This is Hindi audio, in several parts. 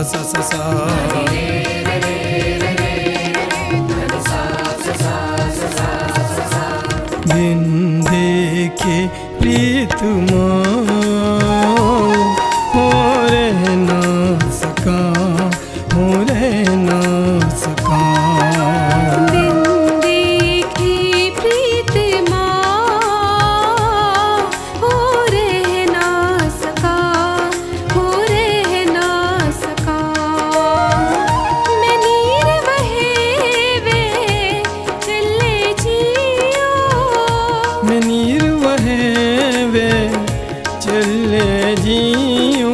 सा सा सा। बिन देखे प्रीत हो रह ना सका, हो रह ना सका। बिन देखे प्रीत हो रह ना सका, हो रह ना सका। मैं नीर बहे वे चले जियो, मैं नीर वहे वे चले जियो।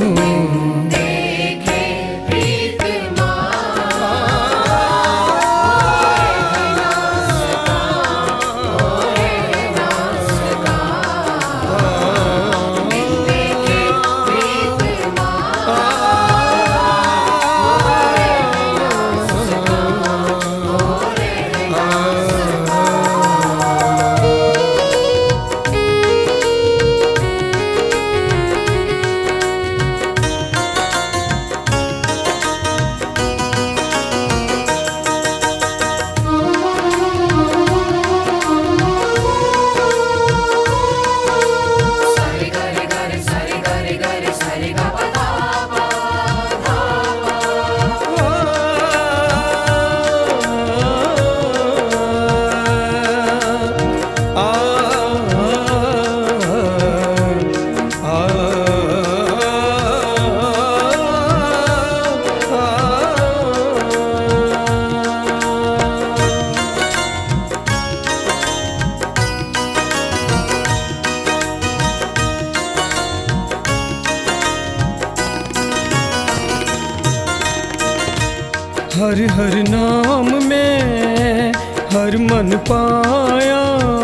हर हर नाम में हर मन पाया,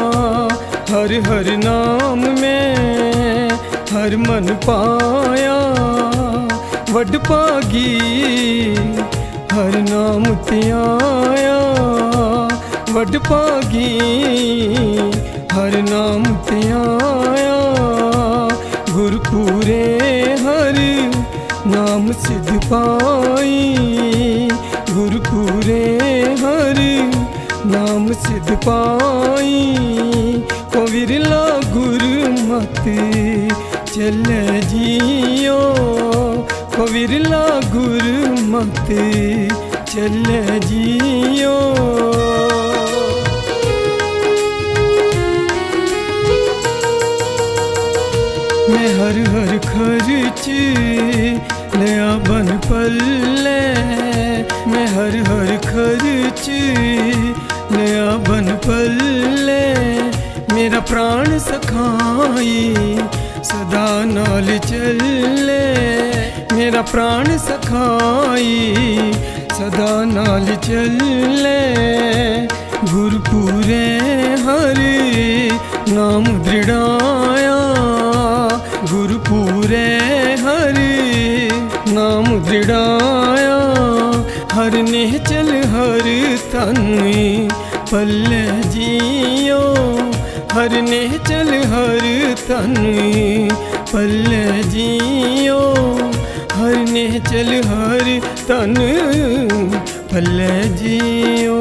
हर हर नाम में हर मन पाया। वड पागी हर नाम त्याया, वड पागी हर नाम त्याया। गुरपुरे हर नाम सिद्ध पाई, गुरपुरे हर नाम सिद्ध पाई। को विरला गुरमत चले जियो, को विरला गुरमत चले जियो। मैं हर हर खर्च नया बन पल्ले, मैं हर हर खर्च नया बन पल्ले। मेरा प्राण सखाई सदा नाल चले, मेरा प्राण सखाई सदा नाल चले। गुरपुरे हर नाम दृढ़ाया, गुरपुरे हर नाम दृढ़ाया। हर ने चल हर तन पल्ले जियो, हर ने चल हर तन पल्ले जियो। हर ने चल हर तन पल्ले जियो।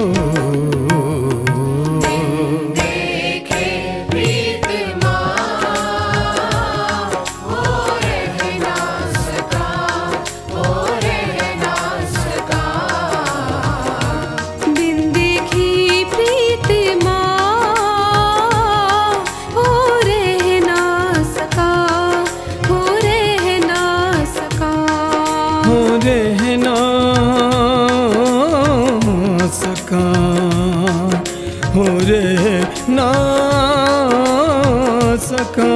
हो रह ना सका।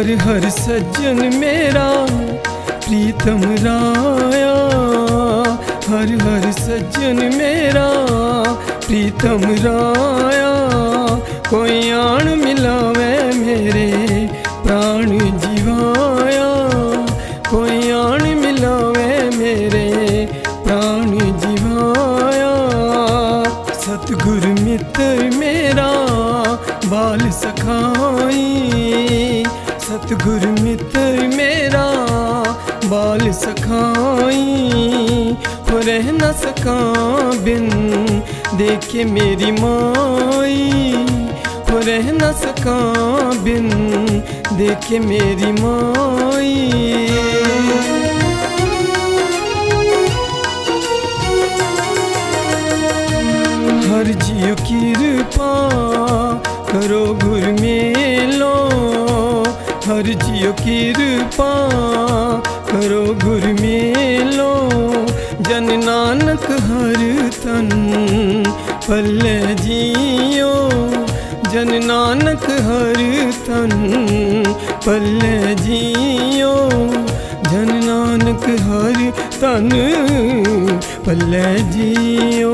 हर हर सज्जन मेरा प्रीतम राया, हर हर सज्जन मेरा प्रीतम राया। कोई आन मिलावे मेरे प्राण जीवाया, कोई आन मिलावे मेरे प्राण जीवाया। सतगुर मित्र मेरा बाल सखाई, सतगुर मित्र मेरा बाल सखाई। हो रह न सका बिन देखे मेरी माई, हो रह न सका बिन देखे मेरी माई। हर जियो कृपा करो गुर मेलो, हर जियो कृपा करो गुर मेलो। जन नानक हर तन पल्ले जियो, जन नानक हर तन पल्ले जियो। जन नानक हर तन पल्ले जियो।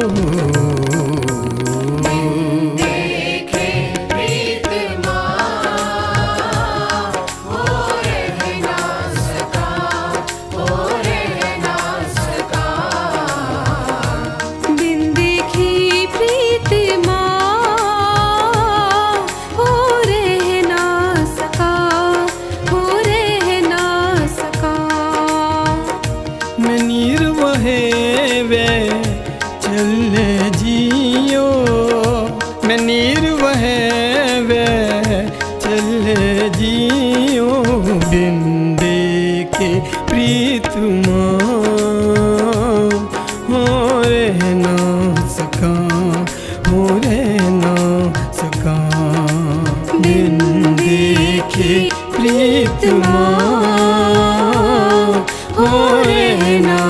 चले जियो मैं नीर वहे वे चले जियो। बिन देखे प्रीतमा हो रह ना सका, हो रह ना सका। बिन देखे प्रीतमा हो रह ना